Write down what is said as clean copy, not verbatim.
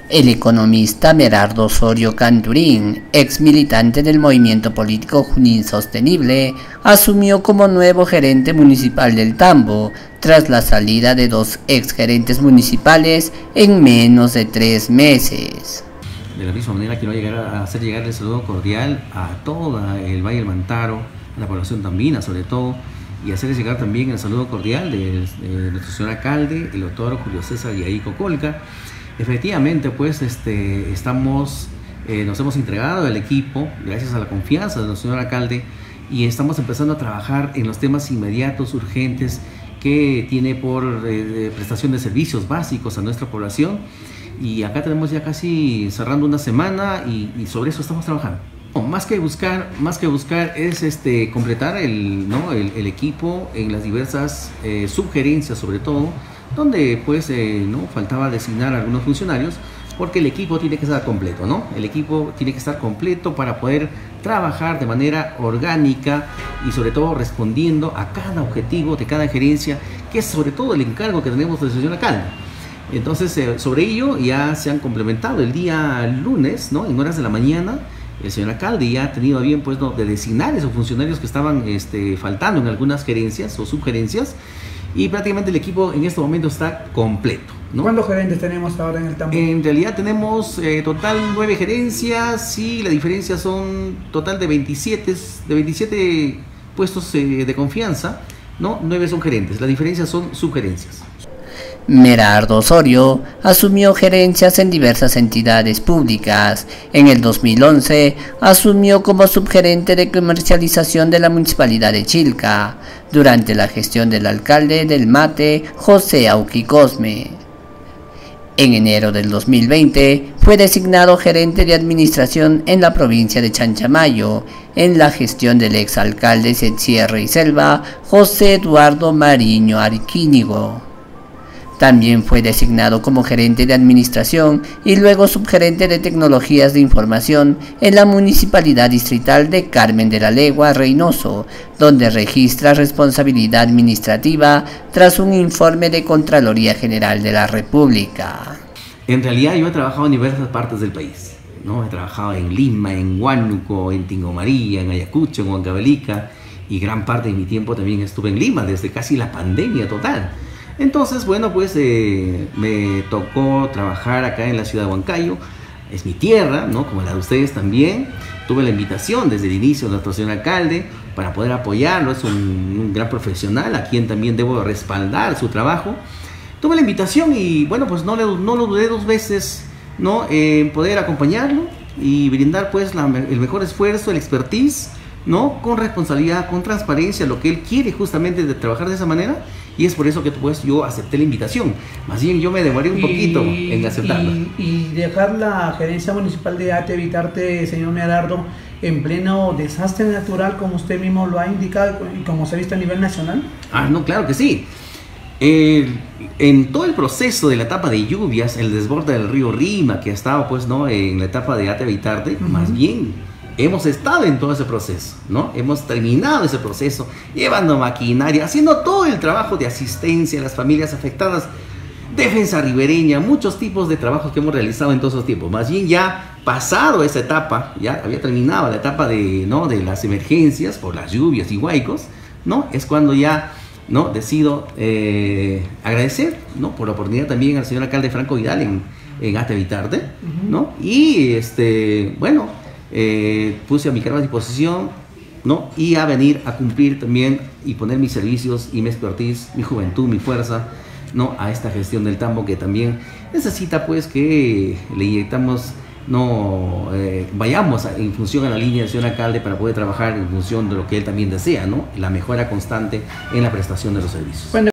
El economista Merardo Osorio Canturín, ex militante del movimiento político Junín Sostenible, asumió como nuevo gerente municipal del Tambo, tras la salida de dos ex gerentes municipales en menos de 3 meses. De la misma manera quiero hacer llegar el saludo cordial a todo el Valle del Mantaro, a la población tambina sobre todo, y hacerles llegar también el saludo cordial de nuestro señor alcalde, el doctor Julio César Yaico Colca. Efectivamente, pues nos hemos entregado al equipo gracias a la confianza de nuestro señor alcalde y estamos empezando a trabajar en los temas inmediatos, urgentes, que tiene por prestación de servicios básicos a nuestra población. Y acá tenemos ya casi cerrando una semana y sobre eso estamos trabajando. Más que buscar es completar el equipo en las diversas subgerencias, sobre todo, donde pues faltaba designar a algunos funcionarios, porque el equipo tiene que estar completo, ¿no? El equipo tiene que estar completo para poder trabajar de manera orgánica y sobre todo respondiendo a cada objetivo de cada gerencia, que es sobre todo el encargo que tenemos del señor alcalde. Entonces, sobre ello ya se han complementado el día lunes, ¿no? En horas de la mañana, el señor alcalde ya ha tenido a bien pues, de designar esos funcionarios que estaban faltando en algunas gerencias o subgerencias, y prácticamente el equipo en este momento está completo, ¿no? ¿Cuántos gerentes tenemos ahora en el Tambo? En realidad tenemos total 9 gerencias y la diferencia son total de 27 puestos de confianza, ¿no? 9 son gerentes, la diferencia son subgerencias. Merardo Osorio asumió gerencias en diversas entidades públicas. En el 2011 asumió como subgerente de comercialización de la Municipalidad de Chilca, durante la gestión del alcalde del Mate, José Auqui Cosme. En enero del 2020 fue designado gerente de administración en la provincia de Chanchamayo, en la gestión del exalcalde de Sierra y Selva, José Eduardo Mariño Arquínigo. También fue designado como gerente de administración y luego subgerente de tecnologías de información en la Municipalidad Distrital de Carmen de la Legua, Reynoso, donde registra responsabilidad administrativa tras un informe de Contraloría General de la República. En realidad yo he trabajado en diversas partes del país, ¿no? He trabajado en Lima, en Huánuco, en Tingo María, en Ayacucho, en Huancavelica, y gran parte de mi tiempo también estuve en Lima, desde casi la pandemia total. Entonces, bueno, pues me tocó trabajar acá en la ciudad de Huancayo. Es mi tierra, ¿no? Como la de ustedes también. Tuve la invitación desde el inicio de nuestro señor alcalde para poder apoyarlo. Es un gran profesional a quien también debo respaldar su trabajo. Tuve la invitación y, bueno, pues no lo dudé 2 veces, ¿no? En poder acompañarlo y brindar pues el mejor esfuerzo, el expertise, ¿no? Con responsabilidad, con transparencia, lo que él quiere justamente de trabajar de esa manera, y es por eso que pues yo acepté la invitación. Más bien yo me demoré un poquito en aceptarla. Y dejar la gerencia municipal de Ate Vitarte, señor Merardo, en pleno desastre natural, como usted mismo lo ha indicado y como se ha visto a nivel nacional. Ah, no, claro que sí. En todo el proceso de la etapa de lluvias, el desborde del río Rima, que estaba pues no en la etapa de Ate Vitarte, más bien hemos estado en todo ese proceso, ¿no? Hemos terminado ese proceso, llevando maquinaria, haciendo todo el trabajo de asistencia a las familias afectadas, defensa ribereña, muchos tipos de trabajos que hemos realizado en todos esos tiempos. Más bien ya pasado esa etapa, ya había terminado la etapa de las emergencias por las lluvias y huaicos, ¿no? Es cuando ya, ¿no? Decido agradecer, ¿no? Por la oportunidad también al señor alcalde Franco Vidal en Ate Vitarte, ¿no? Y bueno, puse a mi cargo a disposición, ¿no? Y a venir a cumplir también y poner mis servicios y mi expertise, mi juventud, mi fuerza, ¿no? A esta gestión del Tambo, que también necesita pues que le inyectamos, ¿no? Vayamos en función a la línea del señor alcalde para poder trabajar en función de lo que él también desea, ¿no? La mejora constante en la prestación de los servicios. Bueno.